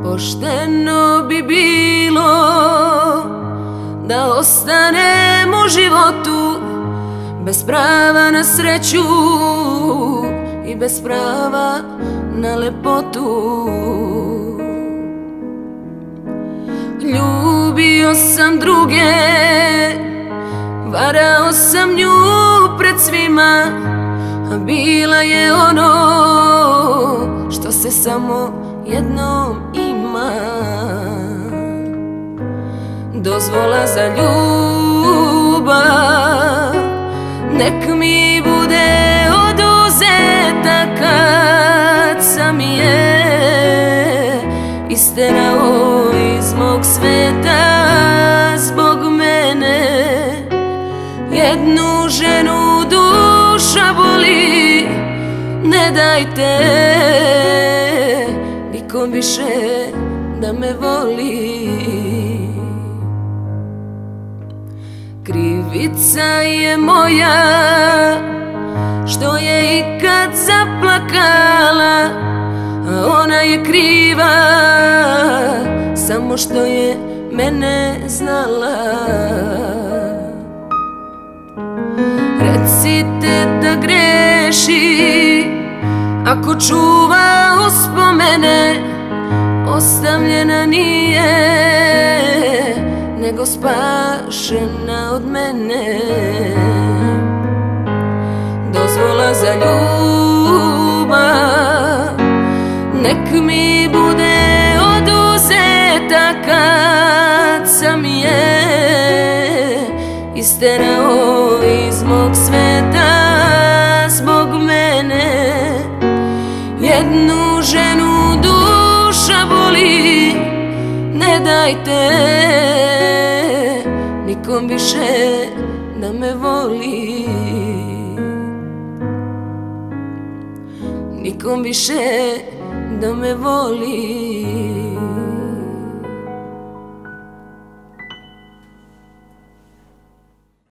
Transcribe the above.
Pošteno bi bilo da ostanem u životu bez prava na sreću i bez prava na lepotu. Ljubio sam druge, varao sam nju pred svima, a bila je ono što se samo jednom ima. Dozvola za ljubav nek mi bude oduzeta kad sam je isterao iz mog sveta zbog mene. Jednu ženu duša boli, ne dajte nikom više da me voli. Krivica je moja što je ikad zaplakala, a ona je kriva samo što je mene znala. Recite da greši ako čuva uspomene, ostavljena nije nego spašena od mene. Dozvola za ljubav nek mi bude oduzeta kad sam je isterao iz mog sveta zbog mene. Jednu ženu duša boli, ne dajte nikom više da me voli. Nikom više da me voli.